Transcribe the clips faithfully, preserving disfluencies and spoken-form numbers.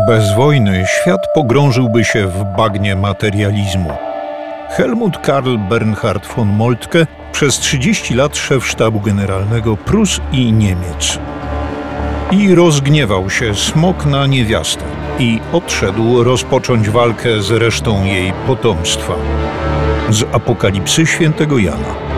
Bez wojny świat pogrążyłby się w bagnie materializmu. Helmut Karl Bernhard von Moltke, przez trzydzieści lat szef sztabu generalnego Prus i Niemiec. I rozgniewał się smok na niewiastę i odszedł rozpocząć walkę z resztą jej potomstwa. Z Apokalipsy świętego Jana.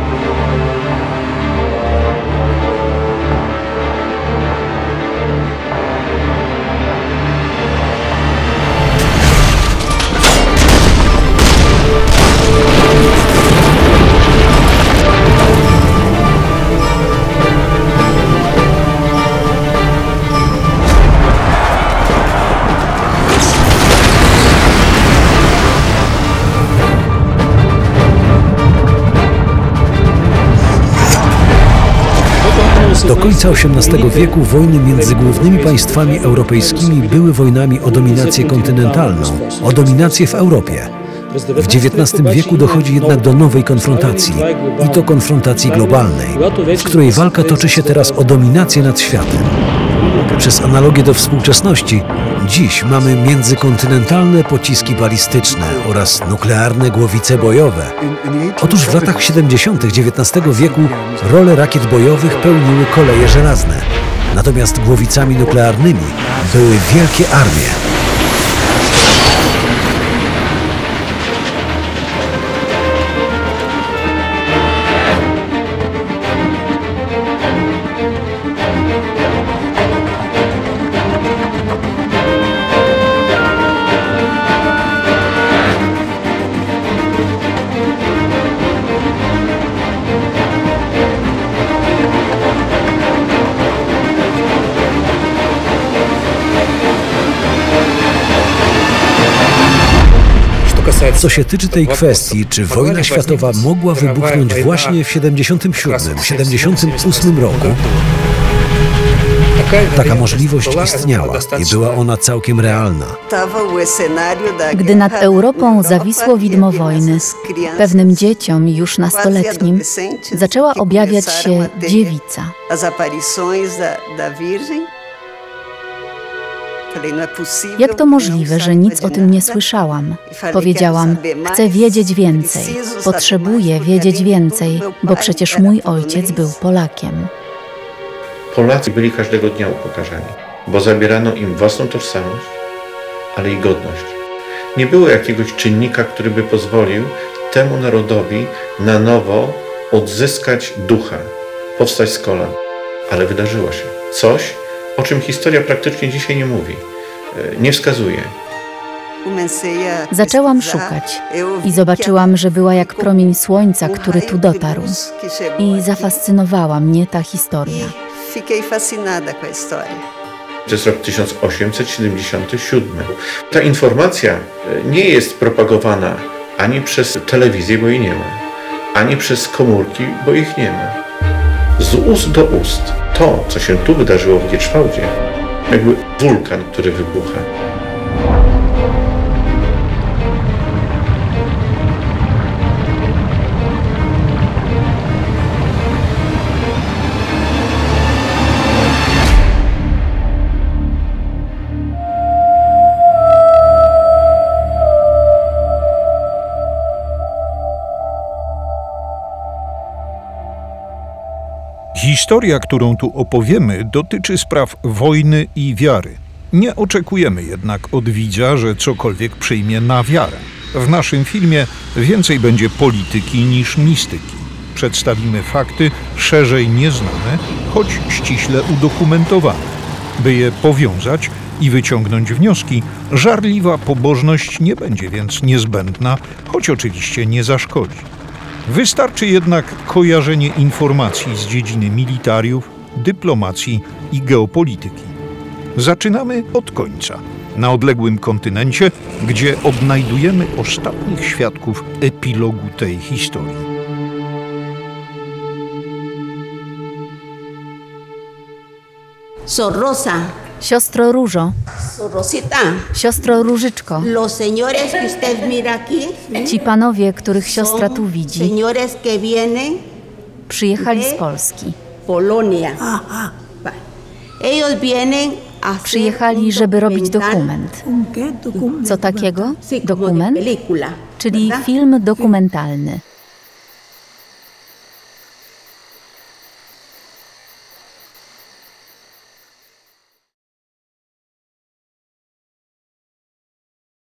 Do końca osiemnastego wieku wojny między głównymi państwami europejskimi były wojnami o dominację kontynentalną, o dominację w Europie. W dziewiętnastym wieku dochodzi jednak do nowej konfrontacji, i to konfrontacji globalnej, w której walka toczy się teraz o dominację nad światem. Przez analogię do współczesności, dziś mamy międzykontynentalne pociski balistyczne oraz nuklearne głowice bojowe. Otóż w latach siedemdziesiątych dziewiętnastego wieku rolę rakiet bojowych pełniły koleje żelazne, natomiast głowicami nuklearnymi były wielkie armie. Co się tyczy tej kwestii, czy wojna światowa mogła wybuchnąć właśnie w siedemdziesiątym siódmym siedemdziesiątym ósmym roku, taka możliwość istniała i była ona całkiem realna. Gdy nad Europą zawisło widmo wojny, pewnym dzieciom, już nastoletnim, zaczęła objawiać się dziewica. Jak to możliwe, że nic o tym nie słyszałam? Powiedziałam, chcę wiedzieć więcej, potrzebuję wiedzieć więcej, bo przecież mój ojciec był Polakiem. Polacy byli każdego dnia upokarzani, bo zabierano im własną tożsamość, ale i godność. Nie było jakiegoś czynnika, który by pozwolił temu narodowi na nowo odzyskać ducha, powstać z kolan. Ale wydarzyło się coś, o czym historia praktycznie dzisiaj nie mówi, nie wskazuje. Zaczęłam szukać i zobaczyłam, że była jak promień słońca, który tu dotarł. I zafascynowała mnie ta historia. To jest rok tysiąc osiemset siedemdziesiąty siódmy. Ta informacja nie jest propagowana ani przez telewizję, bo jej nie ma, ani przez komórki, bo ich nie ma. Z ust do ust. To, co się tu wydarzyło w Gierszwałdzie, jakby wulkan, który wybucha. Historia, którą tu opowiemy, dotyczy spraw wojny i wiary. Nie oczekujemy jednak od widza, że cokolwiek przyjmie na wiarę. W naszym filmie więcej będzie polityki niż mistyki. Przedstawimy fakty szerzej nieznane, choć ściśle udokumentowane. By je powiązać i wyciągnąć wnioski, żarliwa pobożność nie będzie więc niezbędna, choć oczywiście nie zaszkodzi. Wystarczy jednak kojarzenie informacji z dziedziny militariów, dyplomacji i geopolityki. Zaczynamy od końca, na odległym kontynencie, gdzie odnajdujemy ostatnich świadków epilogu tej historii. Sor Rosa. Siostro Różo, Rosita. siostro Różyczko, Los señores que usted mira aquí, ci panowie, których siostra tu widzi, señores que vienen przyjechali z Polski. Polonia. Ellos vienen Przyjechali, żeby robić dokument. Co takiego? Dokument? Czyli film dokumentalny.